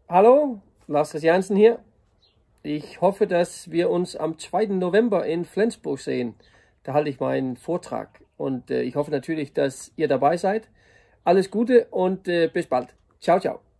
Hallo, Lars Jansen hier. Ich hoffe, dass wir uns am 2. November in Flensburg sehen. Da halte ich meinen Vortrag und ich hoffe natürlich, dass ihr dabei seid. Alles Gute und bis bald. Ciao, ciao.